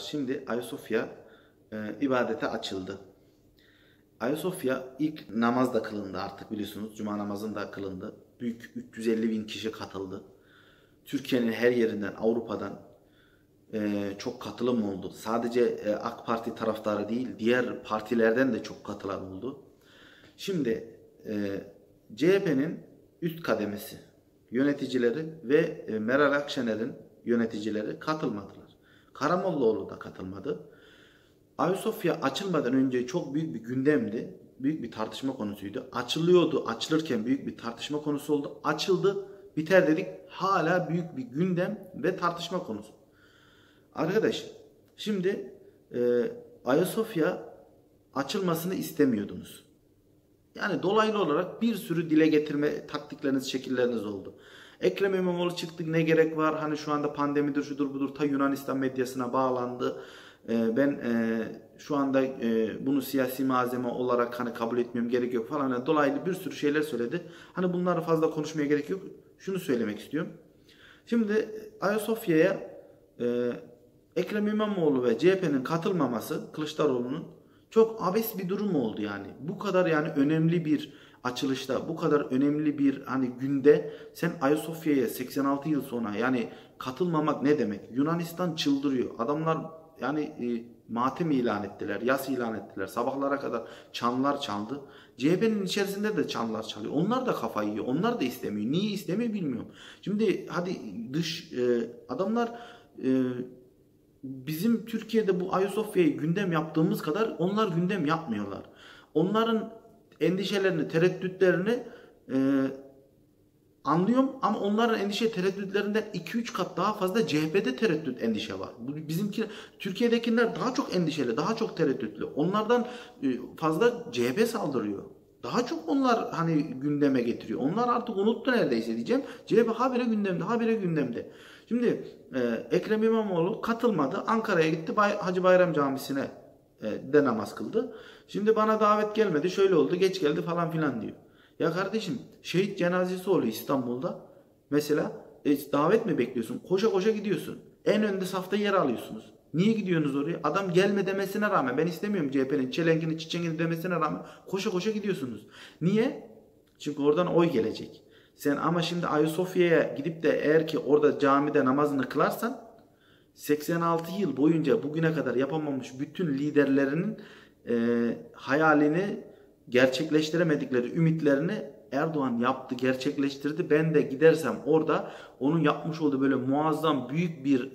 Şimdi Ayasofya ibadete açıldı. Ayasofya ilk namaz da kılındı artık biliyorsunuz. Cuma namazında kılındı. Büyük 350 bin kişi katıldı. Türkiye'nin her yerinden, Avrupa'dan çok katılım oldu. Sadece AK Parti taraftarı değil, diğer partilerden de çok katılan oldu. Şimdi CHP'nin üst kademesi, yöneticileri ve Meral Akşener'in yöneticileri katılmadılar. Karamollaoğlu da katılmadı. Ayasofya açılmadan önce çok büyük bir gündemdi. Büyük bir tartışma konusuydu. Açılıyordu. Açılırken büyük bir tartışma konusu oldu. Açıldı. Biter dedik. Hala büyük bir gündem ve tartışma konusu. Arkadaş, şimdi Ayasofya açılmasını istemiyordunuz. Yani dolaylı olarak bir sürü dile getirme taktikleriniz, şekilleriniz oldu. Ekrem İmamoğlu çıktı, ne gerek var? Hani şu anda pandemidir, şudur budur, ta Yunanistan medyasına bağlandı. Ben şu anda bunu siyasi malzeme olarak hani kabul etmiyorum, gerek yok falan. Yani dolaylı bir sürü şeyler söyledi. Hani bunları fazla konuşmaya gerek yok. Şunu söylemek istiyorum. Şimdi Ayasofya'ya Ekrem İmamoğlu ve CHP'nin katılmaması, Kılıçdaroğlu'nun çok abes bir durum oldu yani. Bu kadar yani önemli bir açılışta, bu kadar önemli bir hani günde sen Ayasofya'ya 86 yıl sonra yani katılmamak ne demek? Yunanistan çıldırıyor. Adamlar yani matem ilan ettiler, yas ilan ettiler. Sabahlara kadar çanlar çaldı. CHP'nin içerisinde de çanlar çalıyor. Onlar da kafayı yiyor. Onlar da istemiyor. Niye istemiyor bilmiyorum. Şimdi hadi dış adamlar bizim Türkiye'de bu Ayasofya'yı gündem yaptığımız kadar onlar gündem yapmıyorlar. Onların endişelerini, tereddütlerini anlıyorum ama onların endişe tereddütlerinden 2-3 kat daha fazla CHP'de tereddüt endişe var. Bizimki Türkiye'dekiler daha çok endişeli, daha çok tereddütlü. Onlardan fazla CHP saldırıyor. Daha çok onlar hani gündeme getiriyor. Onlar artık unuttu neredeyse diyeceğim. CHP habire gündemde, habire gündemde. Şimdi Ekrem İmamoğlu katılmadı. Ankara'ya gitti. Hacı Bayram Camisi'ne de namaz kıldı. Şimdi bana davet gelmedi. Şöyle oldu, geç geldi falan filan diyor. Ya kardeşim şehit cenazesi oluyor İstanbul'da. Mesela davet mi bekliyorsun? Koşa koşa gidiyorsun. En önde safta yer alıyorsunuz. Niye gidiyorsunuz oraya? Adam gelme demesine rağmen, ben istemiyorum CHP'nin çelenkini çiçeğini demesine rağmen koşa koşa gidiyorsunuz. Niye? Çünkü oradan oy gelecek. Sen ama şimdi Ayasofya'ya gidip de eğer ki orada camide namazını kılarsan 86 yıl boyunca bugüne kadar yapamamış bütün liderlerinin hayalini gerçekleştiremedikleri ümitlerini Erdoğan yaptı, gerçekleştirdi. Ben de gidersem orada onun yapmış olduğu böyle muazzam büyük bir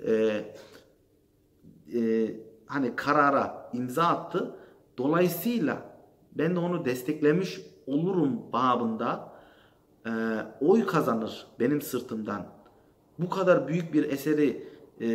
hani karara imza attı. Dolayısıyla ben de onu desteklemiş olurum babında oy kazanır benim sırtımdan. Bu kadar büyük bir eseri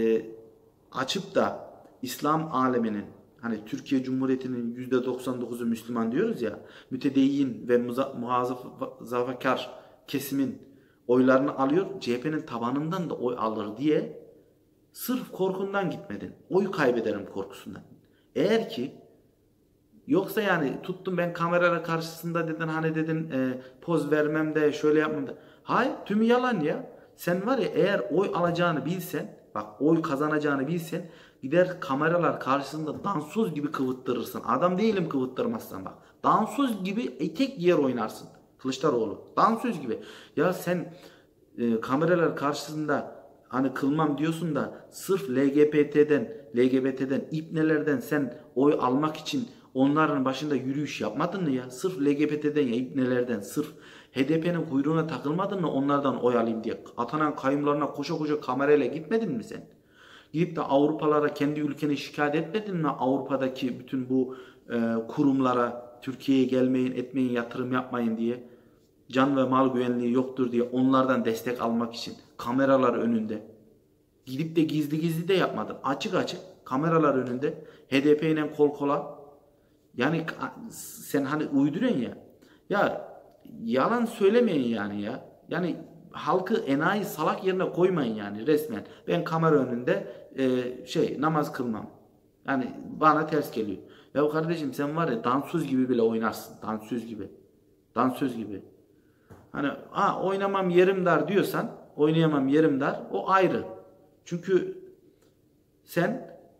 açıp da İslam aleminin, hani Türkiye Cumhuriyeti'nin %99'u Müslüman diyoruz ya, mütedeyyin ve muhafazakar kesimin oylarını alıyor, CHP'nin tabanından da oy alır diye sırf korkundan gitmedin. Oy kaybederim korkusundan. Eğer ki yoksa yani tuttum ben kameralar karşısında dedin hani dedin poz vermem de şöyle yapmam da. Hayır, tümü yalan ya. Sen var ya, eğer oy alacağını bilsen, bak oy kazanacağını bilsen gider kameralar karşısında dansöz gibi kıvıttırırsın. Adam değilim kıvıttırmazsan bak. Dansöz gibi tek yer oynarsın. Kılıçdaroğlu. Dansöz gibi. Ya sen kameralar karşısında hani kılmam diyorsun da sırf LGBT'den, ipnelerden sen oy almak için onların başında yürüyüş yapmadın mı ya? Sırf LGBT'den ya ipnelerden, sırf HDP'nin kuyruğuna takılmadın mı onlardan oy alayım diye? Atanan kayyumlarına koşa koşa kamerayla gitmedin mi sen? Gidip de Avrupalara kendi ülkeni şikayet etmedin mi? Avrupa'daki bütün bu kurumlara Türkiye'ye gelmeyin, etmeyin, yatırım yapmayın diye. Can ve mal güvenliği yoktur diye onlardan destek almak için kameralar önünde. Gidip de gizli gizli de yapmadın. Açık açık kameralar önünde HDP ile kol kola. Yani sen hani uyduruyorsun ya. Ya yalan söylemeyin yani ya. Yani halkı enayi salak yerine koymayın yani resmen. Ben kamera önünde namaz kılmam. Yani bana ters geliyor. Ya kardeşim sen var ya dansöz gibi bile oynarsın. Dansöz gibi. Dansöz gibi. Hani oynamam yerim dar diyorsan, oynayamam yerim dar, o ayrı. Çünkü sen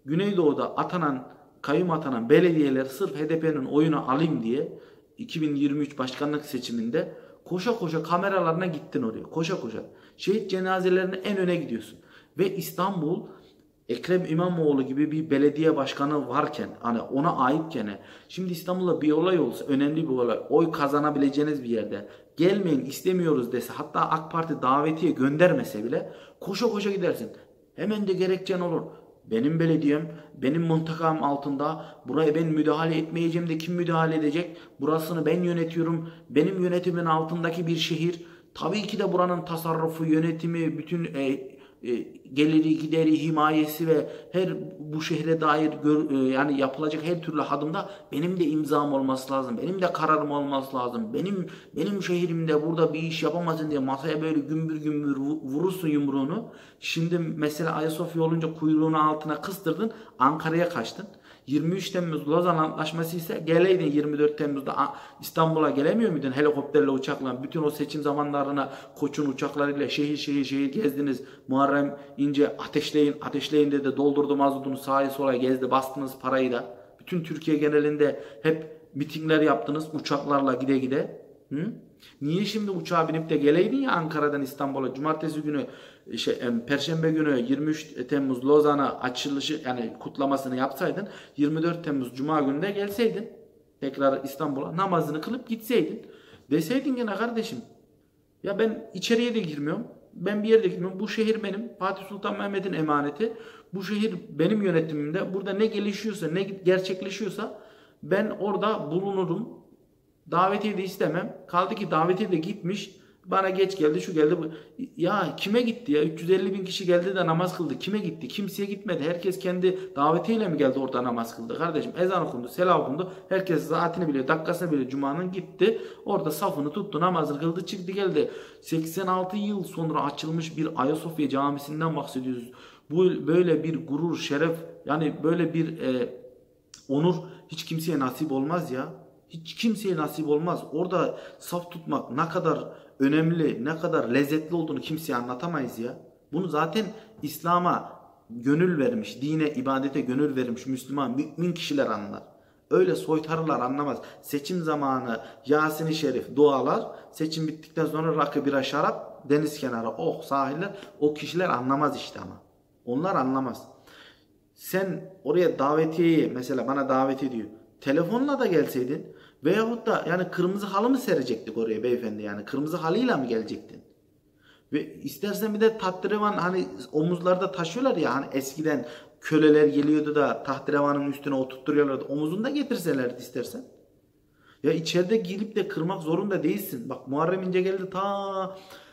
Güneydoğu'da kayyum atanan belediyeler sırf HDP'nin oyunu alayım diye 2023 başkanlık seçiminde koşa koşa kameralarına gittin oraya. Koşa koşa. Şehit cenazelerine en öne gidiyorsun. Ve İstanbul Ekrem İmamoğlu gibi bir belediye başkanı varken, hani ona aitken, şimdi İstanbul'da bir olay olsa, önemli bir olay, oy kazanabileceğiniz bir yerde gelmeyin istemiyoruz dese, hatta AK Parti davetiye göndermese bile koşa koşa gidersin. Hemen de gerekçen olur. Benim belediyem, benim mıntıkam altında, buraya ben müdahale etmeyeceğim de kim müdahale edecek? Burasını ben yönetiyorum. Benim yönetimin altındaki bir şehir. Tabii ki de buranın tasarrufu, yönetimi, bütün geliri, gideri, himayesi ve her bu şehre dair yani yapılacak her türlü adımda benim de imzam olması lazım. Benim de kararım olması lazım. Benim şehrimde burada bir iş yapamazsın diye masaya böyle gümbür gümbür vurursun yumruğunu. Şimdi mesela Ayasofya olunca kuyruğunu altına kıstırdın, Ankara'ya kaçtın. 23 Temmuz Lozan Antlaşması ise geleydin 24 Temmuz'da İstanbul'a gelemiyor muydun helikopterle, uçakla? Bütün o seçim zamanlarına Koç'un uçaklarıyla şehir şehir gezdiniz. Muharrem İnce ateşleyin dedi, doldurdu mazotunu, sağa sola gezdi, bastınız parayı da. Bütün Türkiye genelinde hep mitingler yaptınız uçaklarla gide gide. Hı? Niye şimdi uçağa binip de geleydin ya Ankara'dan İstanbul'a, cumartesi günü Perşembe günü 23 Temmuz Lozan'a açılışı, yani kutlamasını yapsaydın, 24 Temmuz Cuma günü de gelseydin tekrar İstanbul'a, namazını kılıp gitseydin, deseydin gene kardeşim ya ben içeriye de girmiyorum, ben bir yerde gitmiyorum, bu şehir benim, Fatih Sultan Mehmet'in emaneti, bu şehir benim yönetimimde, burada ne gelişiyorsa, ne gerçekleşiyorsa ben orada bulunurum. Davetiye de istemem. Kaldı ki davetiye de gitmiş. Bana geç geldi, şu geldi. Ya kime gitti ya? 350 bin kişi geldi de namaz kıldı. Kime gitti? Kimseye gitmedi. Herkes kendi davetiyle mi geldi orada namaz kıldı? Kardeşim ezan okundu, selam okundu. Herkes saatini biliyor, dakikasını biliyor. Cuma'nın gitti. Orada safını tuttu, namazını kıldı, çıktı geldi. 86 yıl sonra açılmış bir Ayasofya Camisi'nden bahsediyoruz. Bu böyle bir gurur, şeref, yani böyle bir onur hiç kimseye nasip olmaz ya. Hiç kimseye nasip olmaz. Orada saf tutmak ne kadar önemli, ne kadar lezzetli olduğunu kimseye anlatamayız ya. Bunu zaten İslam'a gönül vermiş, dine, ibadete gönül vermiş Müslüman, mümin kişiler anlar. Öyle soytarılar anlamaz. Seçim zamanı Yasin-i Şerif, dualar, seçim bittikten sonra rakı, bira, şarap, deniz kenarı, oh sahiller, o kişiler anlamaz işte ama. Onlar anlamaz. Sen oraya davetiyeyi, mesela bana davet ediyor, telefonla da gelseydin veyahut da yani kırmızı halı mı serecektik oraya beyefendi, yani kırmızı halıyla mı gelecektin? Ve istersen bir de tahterevan, hani omuzlarda taşıyorlar ya, hani eskiden köleler geliyordu da tahterevanın üstüne oturtturuyorlardı, omuzunda getirselerdi istersen. Ya içeride girip de kırmak zorunda değilsin. Bak Muharrem İnce geldi ta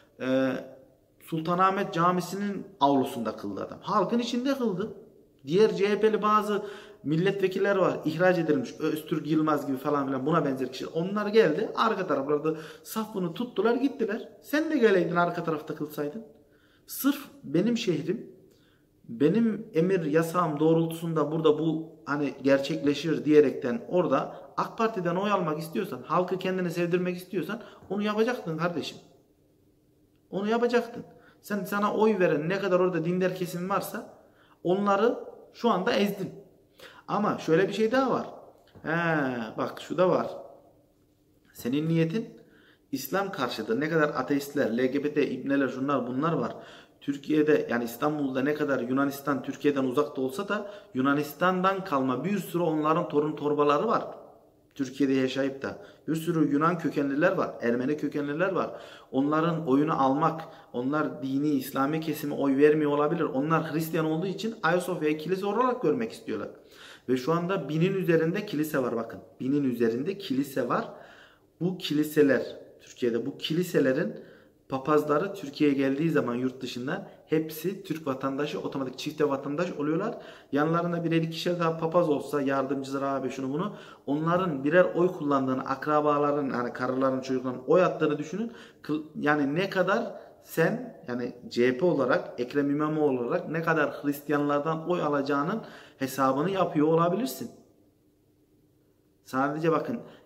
Sultanahmet Camisi'nin avlusunda kıldı adam. Halkın içinde kıldı. Diğer CHP'li bazı milletvekiller var, ihraç edilmiş, Öztürk Yılmaz gibi falan filan, buna benzer kişiler. Onlar geldi arka taraflarda safını tuttular gittiler. Sen de geleydin arka tarafta kılsaydın. Sırf benim şehrim, benim emir yasağım doğrultusunda burada bu hani gerçekleşir diyerekten orada AK Parti'den oy almak istiyorsan, halkı kendine sevdirmek istiyorsan onu yapacaktın kardeşim. Onu yapacaktın. Sana oy veren ne kadar orada dindar kesim varsa onları şu anda ezdin. Ama şöyle bir şey daha var. Bak şu da var. Senin niyetin İslam karşıtı. Ne kadar ateistler, LGBT, ibneler, şunlar bunlar var. Türkiye'de, yani İstanbul'da ne kadar Yunanistan Türkiye'den uzakta olsa da Yunanistan'dan kalma bir sürü onların torun torbaları var. Türkiye'de yaşayıp da bir sürü Yunan kökenliler var, Ermeni kökenliler var. Onların oyunu almak, onlar dini, İslami kesime oy vermiyor olabilir. Onlar Hristiyan olduğu için Ayasofya'yı kilise olarak görmek istiyorlar. Ve şu anda 1000'in üzerinde kilise var bakın. 1000'in üzerinde kilise var. Bu kiliseler, Türkiye'de bu kiliselerin papazları Türkiye'ye geldiği zaman yurt dışından hepsi Türk vatandaşı, otomatik çifte vatandaş oluyorlar. Yanlarında birer ikişer daha papaz olsa, yardımcılar abi şunu bunu, onların birer oy kullandığını, akrabaların, yani karıların, çocukların oy attığını düşünün. Yani ne kadar sen, yani CHP olarak, Ekrem İmamoğlu olarak ne kadar Hristiyanlardan oy alacağının hesabını yapıyor olabilirsin. Sadece bakın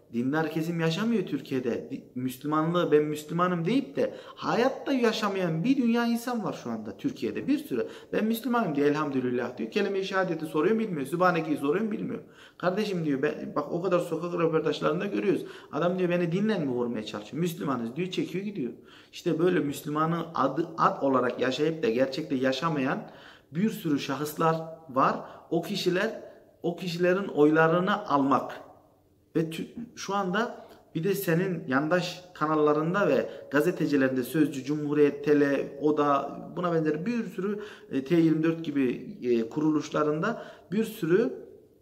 dindar kesim yaşamıyor Türkiye'de. Müslümanlığı ben Müslümanım deyip de hayatta yaşamayan bir dünya insan var şu anda Türkiye'de, bir sürü. Ben Müslümanım diye elhamdülillah diyor. Kelime-i şehadeti soruyorum bilmiyor. Sübhaneke'yi soruyorum bilmiyor. Kardeşim diyor, bak o kadar sokak röportajlarında görüyoruz. Adam diyor beni dinle mi vurmaya çalışıyor? Müslümanız diyor, çekiyor gidiyor. İşte böyle Müslümanı ad olarak yaşayıp da gerçekte yaşamayan bir sürü şahıslar var. O kişilerin oylarını almak. Ve şu anda bir de senin yandaş kanallarında ve gazetecilerinde Sözcü, Cumhuriyet, Tele, Oda, buna benzer bir sürü T24 gibi kuruluşlarında bir sürü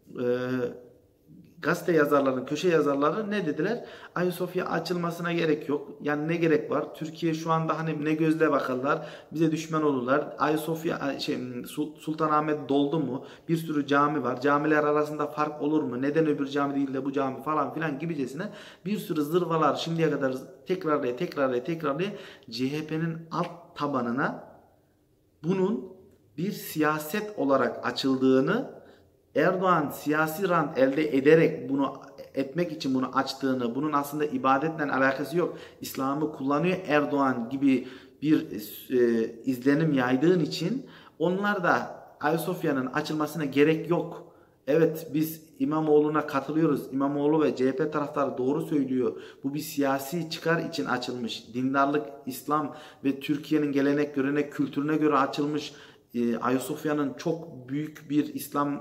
gazete yazarları, köşe yazarları ne dediler? Ayasofya açılmasına gerek yok. Yani ne gerek var? Türkiye şu anda hani ne gözle bakarlar, bize düşman olurlar. Ayasofya Sultanahmet doldu mu? Bir sürü cami var. Camiler arasında fark olur mu? Neden öbür cami değil de bu cami falan filan gibicesine bir sürü zırvalar şimdiye kadar tekrarlaya CHP'nin alt tabanına bunun bir siyaset olarak açıldığını, Erdoğan siyasi rant elde ederek bunu etmek için bunu açtığını, bunun aslında ibadetle alakası yok, İslam'ı kullanıyor Erdoğan gibi bir izlenim yaydığın için onlar da Ayasofya'nın açılmasına gerek yok. Evet, biz İmamoğlu'na katılıyoruz. İmamoğlu ve CHP taraftarı doğru söylüyor. Bu bir siyasi çıkar için açılmış. Dindarlık, İslam ve Türkiye'nin gelenek, görenek, kültürüne göre açılmış. Ayasofya'nın çok büyük bir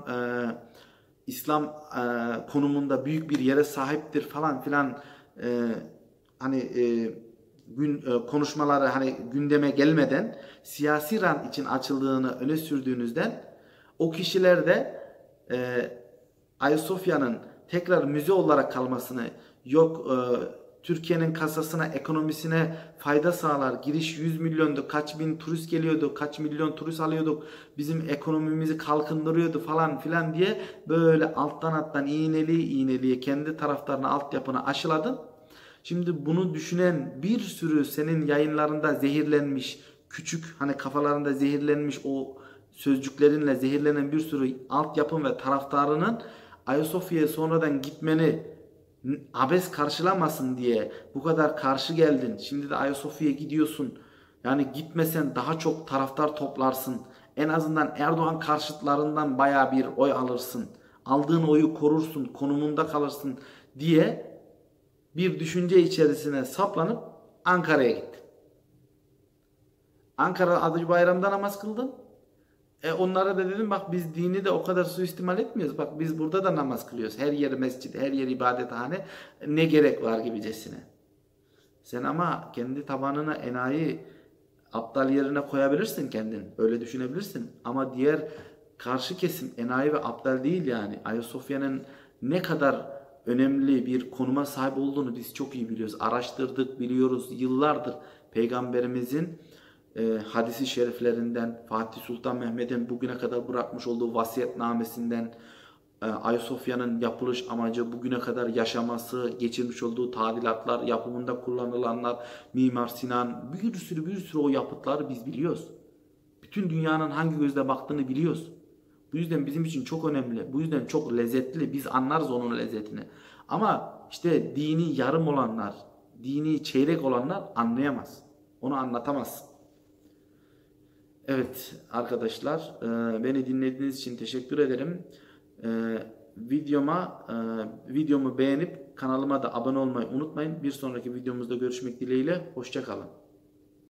İslam konumunda büyük bir yere sahiptir falan filan, hani konuşmaları hani gündeme gelmeden siyasi rant için açıldığını öne sürdüğünüzden o kişiler de Ayasofya'nın tekrar müze olarak kalmasını, yok Türkiye'nin kasasına, ekonomisine fayda sağlar. Giriş 100 milyondu. Kaç bin turist geliyordu. Kaç milyon turist alıyorduk. Bizim ekonomimizi kalkındırıyordu falan filan diye böyle alttan iğneliye kendi taraftarına, altyapını aşıladın. Şimdi bunu düşünen bir sürü senin yayınlarında zehirlenmiş, küçük hani kafalarında zehirlenmiş o sözcüklerinle zehirlenen bir sürü altyapın ve taraftarının Ayasofya'ya sonradan gitmeni abes karşılamasın diye bu kadar karşı geldin. Şimdi de Ayasofya'ya gidiyorsun. Yani gitmesen daha çok taraftar toplarsın. En azından Erdoğan karşıtlarından baya bir oy alırsın. Aldığın oyu korursun, konumunda kalırsın diye bir düşünce içerisine saplanıp Ankara'ya gittin. Ankara Adı Bayram'da namaz kıldın. Onlara da dedim bak biz dini de o kadar suistimal etmiyoruz. Bak biz burada da namaz kılıyoruz. Her yer mescid, her yer ibadethane. Ne gerek var gibicesine. Sen ama kendi tabanına enayi, aptal yerine koyabilirsin kendin. Öyle düşünebilirsin. Ama diğer karşı kesim enayi ve aptal değil yani. Ayasofya'nın ne kadar önemli bir konuma sahip olduğunu biz çok iyi biliyoruz. Araştırdık, biliyoruz yıllardır. Peygamberimizin hadisi şeriflerinden, Fatih Sultan Mehmet'in bugüne kadar bırakmış olduğu vasiyetnamesinden, Ayasofya'nın yapılış amacı, bugüne kadar yaşaması, geçirmiş olduğu tadilatlar, yapımında kullanılanlar, Mimar Sinan, bir sürü o yapıtları biz biliyoruz. Bütün dünyanın hangi gözle baktığını biliyoruz. Bu yüzden bizim için çok önemli. Bu yüzden çok lezzetli. Biz anlarız onun lezzetini. Ama işte dini yarım olanlar, dini çeyrek olanlar anlayamaz. Onu anlatamaz. Evet arkadaşlar, beni dinlediğiniz için teşekkür ederim. Videomu beğenip kanalıma da abone olmayı unutmayın. Bir sonraki videomuzda görüşmek dileğiyle. Hoşça kalın.